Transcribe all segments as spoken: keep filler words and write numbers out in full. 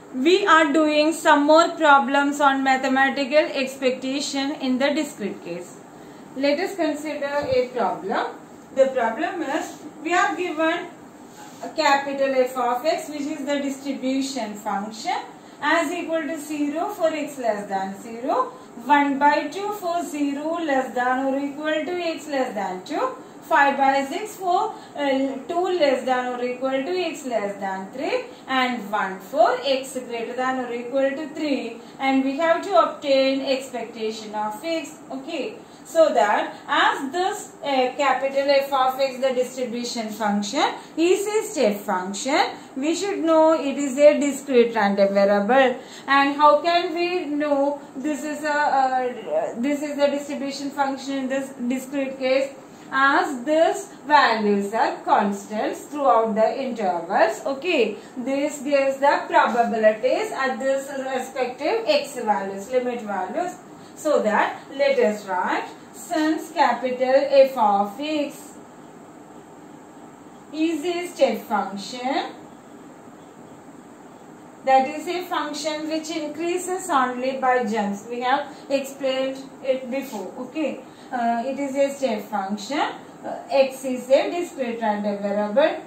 we are doing some more problems on mathematical expectation in the discrete case. Let us consider a problem. The problem is we are given a capital F of x, which is the distribution function, as equal to zero for x less than zero, one by two for zero less than or equal to x less than two, five by six for uh, two less than or equal to x less than three, and one for x greater than or equal to three, and we have to obtain expectation of x. Okay, so that as this uh, capital F of x, the distribution function, is a step function, we should know it is a discrete random variable. And how can we know this is a uh, this is the distribution function in this discrete case? As these values are constants throughout the intervals. Okay, this gives the probabilities at this respective x values, limit values. So that let us write, since capital F of x is a step function, that is a function which increases only by jumps. We have explained it before. Okay. Uh, it is a step function. Uh, x is a discrete random variable.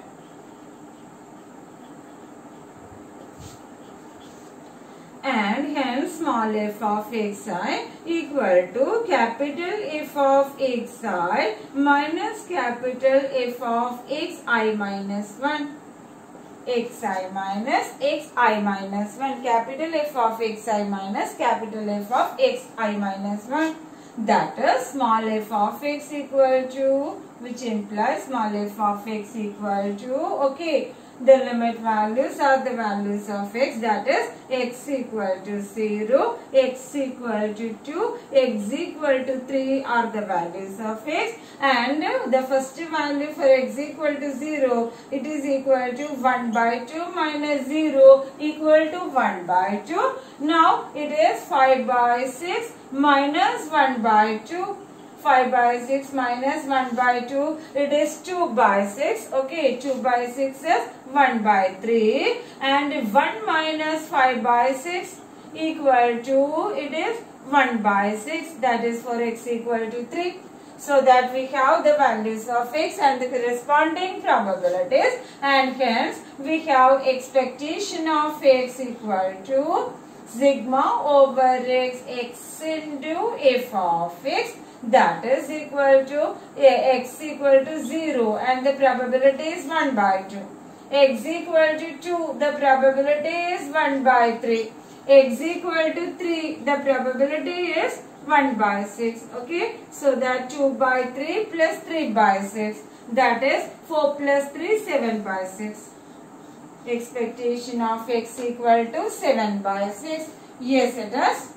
And hence small f of xi equal to capital F of xi minus capital F of xi minus one. Xi minus xi minus one. Capital F of xi minus capital F of xi minus one. That is small f of x equal to, which implies small f of x equal to, okay, the limit values are the values of x, that is x equal to zero, x equal to two, x equal to three are the values of x, and the first value for x equal to zero, it is equal to one by two minus zero equal to one by two. Now it is five by six minus one by two. five by six minus one by two, it is two by six. Okay, two by six is one by three, and one minus five by six equal to, it is one by six, that is for x equal to three. So that we have the values of x and the corresponding probabilities, and hence we have expectation of x equal to sigma over x, x into f of x, that is equal to x equal to zero, and the probability is one by two. X equal to two, the probability is one by three. X equal to three, the probability is one by six. Okay, so that two by three plus three by six, that is four plus three, seven by six. Expectation of x equal to seven by six. Yes, it is.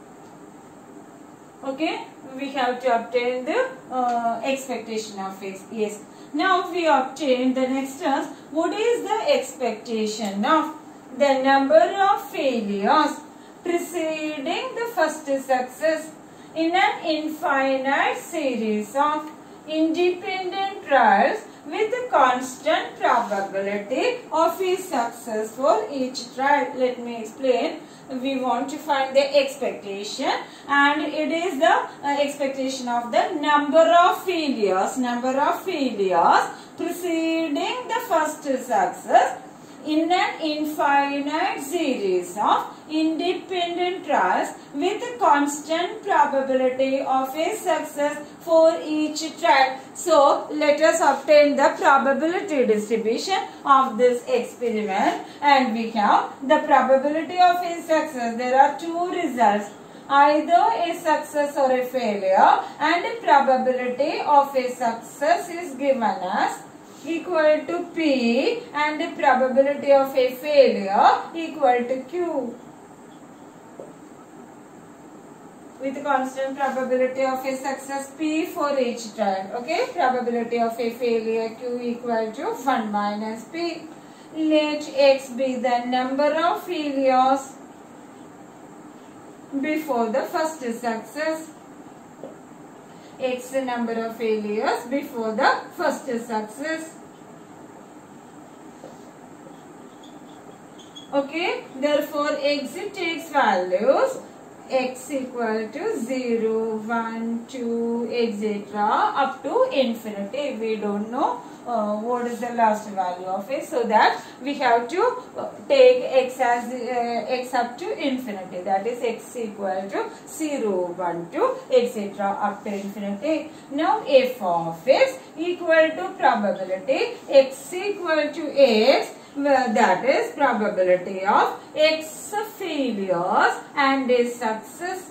Okay, we have to obtain the uh, expectation of x. Yes. Now we obtain the next terms. What is the expectation of the number of failures preceding the first success in an infinite series of independent trials with a constant probability of a success for each trial? Let me explain. We want to find the expectation, and it is the uh, expectation of the number of failures, number of failures preceding the first success in an infinite series of independent trials with a constant probability of a success for each trial. So let us obtain the probability distribution of this experiment, and we have the probability of a success. There are two results, either a success or a failure, and the probability of a success is given as equal to P, and the probability of a failure equal to Q, with constant probability of a success P for each trial. Okay, probability of a failure Q equal to one minus P. Let x be the number of failures before the first success. X the number of failures before the first success. Okay, therefore x takes values x equal to zero, one, two, et cetera up to infinity. We don't know uh, what is the last value of x, so that we have to uh, take x as uh, x up to infinity. That is x equal to zero, one, two, et cetera up to infinity. Now f of x equal to probability x equal to x. Well, that is probability of x failures and a success,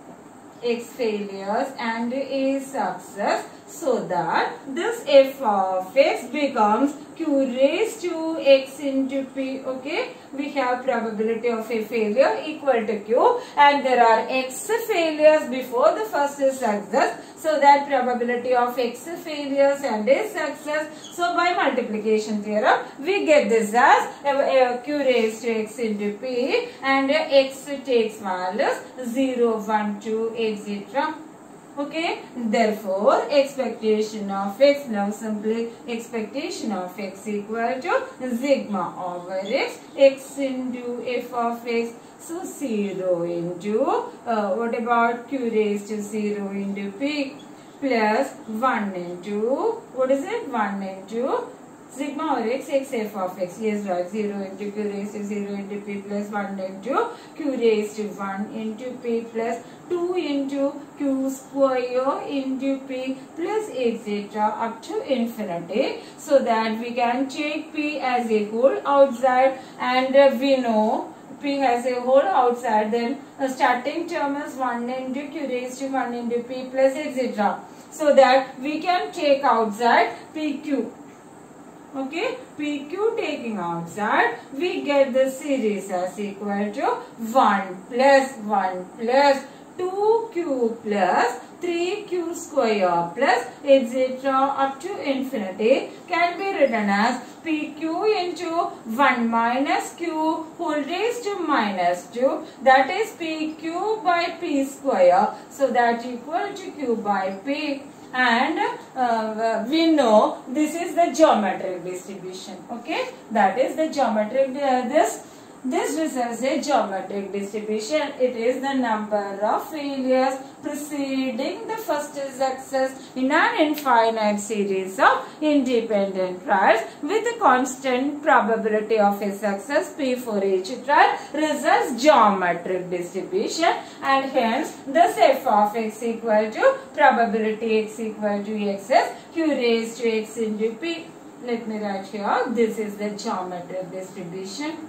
x failures and a success, so that this f of x becomes q raised to x into p. Okay, we have probability of a failure equal to q, and there are x failures before the first success, so that probability of x failures and a success. So by multiplication theorem we get this as uh, q raised to x into p, and uh, x takes values zero, one, two, et cetera. Okay, therefore expectation of x, now simply expectation of x equal to sigma over x, x into f of x. So zero into uh, what about q raised to zero into p, plus one into what is it, one into sigma over x, x f of x. Yes, right. zero into q raised to zero into p plus one into q raised to one into p plus two into q square into p plus et cetera up to infinity, so that we can take p as a whole outside, and uh, we know p has a whole outside, then a starting term is one into q raised to one into p plus et cetera, so that we can take outside pq. Okay, P Q taking outside, we get the series as equal to one plus one plus two q plus three q square plus et cetera up to infinity can be written as P Q into one minus q whole raised to minus two, that is P Q by P square, so that equal to q by P. And uh, we know this is the geometric distribution. Okay, that is the geometric uh, this this results a geometric distribution. It is the number of failures preceding the first success in an infinite series of independent trials with a constant probability of a success p for each trial results geometric distribution, and hence this f of x equal to probability x equal to xs q raised to x into p. Let me write here, this is the geometric distribution.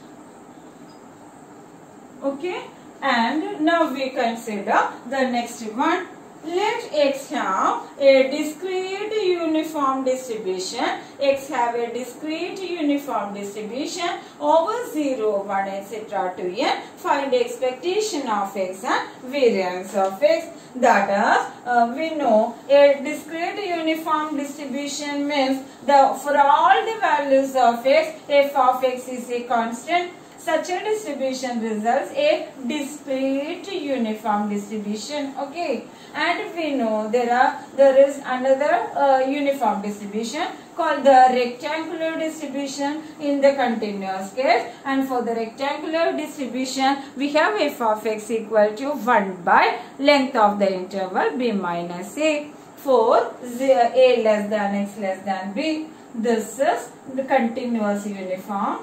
Okay, and now we consider the next one. Let x have a discrete uniform distribution. X have a discrete uniform distribution over zero, one, et cetera to n. Find expectation of x and variance of x. That is, uh, we know a discrete uniform distribution means the for all the values of x, f of x is a constant. Such a distribution results a discrete uniform distribution. Okay, and we know there are there is another uh, uniform distribution called the rectangular distribution in the continuous case, and for the rectangular distribution we have f of x equal to one by length of the interval b minus a for a less than x less than b. This is the continuous uniform,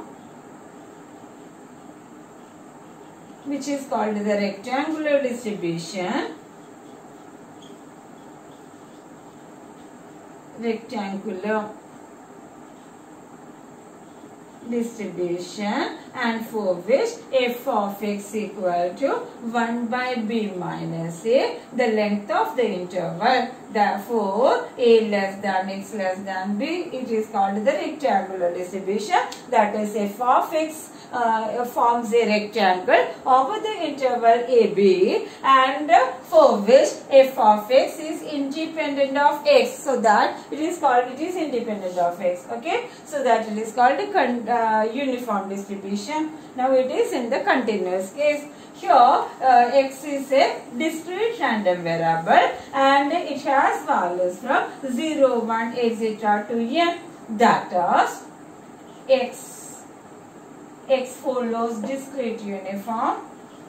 which is called the rectangular distribution. Rectangular distribution, and for which f of x equal to one by b minus a, the length of the interval. Therefore, a less than x less than b, it is called the rectangular distribution. That is, f of x uh, forms a rectangle over the interval a b, and uh, for which f of x is independent of x, so that it is called it is independent of x. Okay, so that it is called a con uh, uniform distribution. Now it is in the continuous case. Here uh, x is a discrete random variable and it has values from zero, one, et cetera to n. That is, x X follows discrete uniform.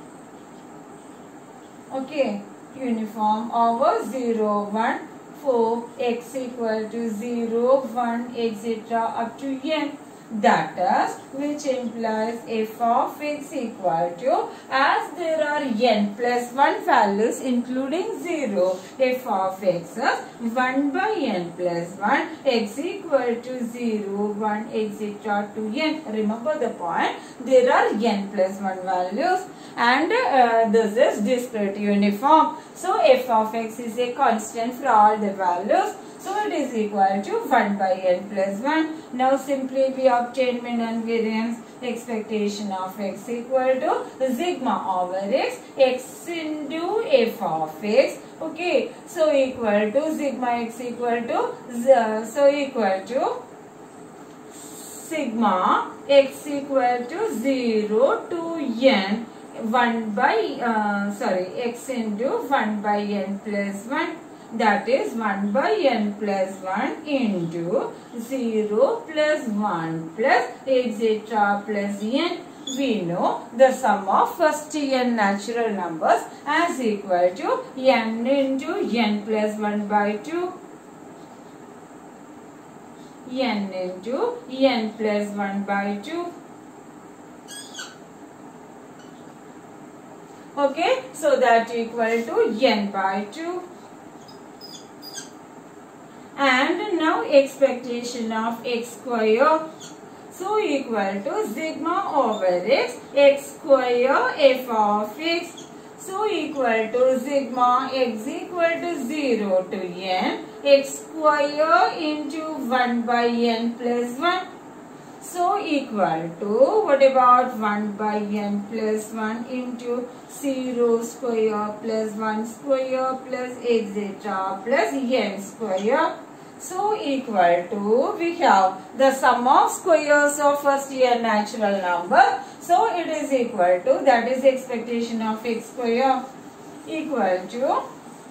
Okay, uniform over zero, one, for x equal to zero, one, et cetera up to n. That is, which implies f of x equal to, as there are n plus one values including zero, f of x is one by n plus one, x equal to zero, one, et cetera to n. Remember the point, there are n plus one values and uh, this is discrete uniform. So f of x is a constant for all the values. So it is equal to one by n plus one. Now simply we obtain mean and variance. Expectation of x equal to sigma over x, x into f of x. Okay, so equal to sigma x equal to, so equal to sigma x equal to zero to n, one by uh, sorry x into one by n plus one, that is one by n plus one into zero plus one plus et cetera plus n. We know the sum of first n natural numbers as equal to n into n plus one by two, n into n plus one by two. Okay, so that equal to n by two. And now expectation of x square. So equal to sigma over x, x square f of x. So equal to sigma x equal to zero to n, x square into one by n plus one. So equal to, what about one by n plus one into zero square plus one square plus et cetera plus n square. So equal to, we have the sum of squares of first n natural number. So it is equal to, that is expectation of x square, equal to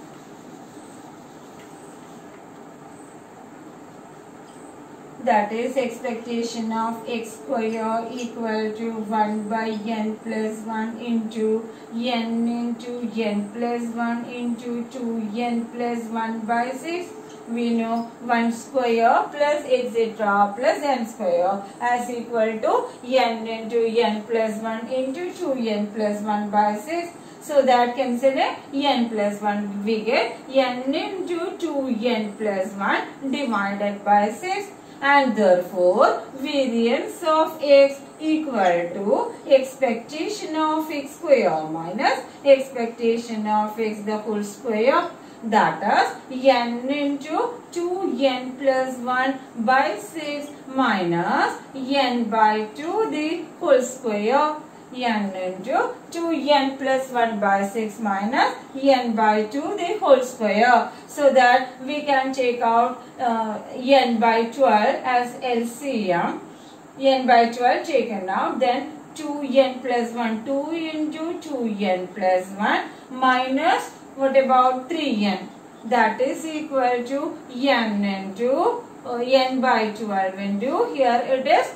that is expectation of x square equal to one by n plus one into n into n plus one into two n plus one by six. We know one square plus et cetera plus n square as equal to n into n plus one into two n plus one by six. So that consider n plus one, we get n into two n plus one divided by six. And therefore variance of x equal to expectation of x square minus expectation of x the whole square, that is n into two n plus one by six minus n by two the whole square, n into two n plus one by six minus n by two the whole square. So that we can take out uh, n by twelve as L C M. N by twelve taken out, then two n plus one, two into two n plus one minus, what about three n? That is equal to n into uh, n by twelve into, here it is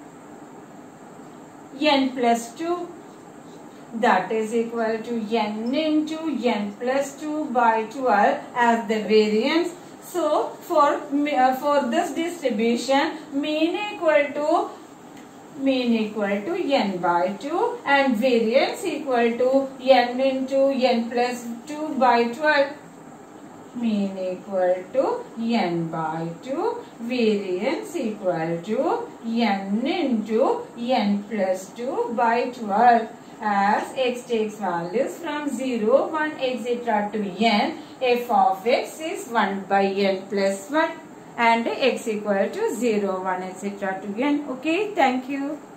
n plus two, that is equal to n into n plus two by twelve as the variance. So for uh, for this distribution, mean equal to mean equal to n by two and variance equal to n into n plus two by twelve. Mean equal to n by two, variance equal to n into n plus two by twelve. As x takes values from zero, one, et cetera to n, f of x is one by n plus one and x equal to zero, one, et cetera to n. Okay, thank you.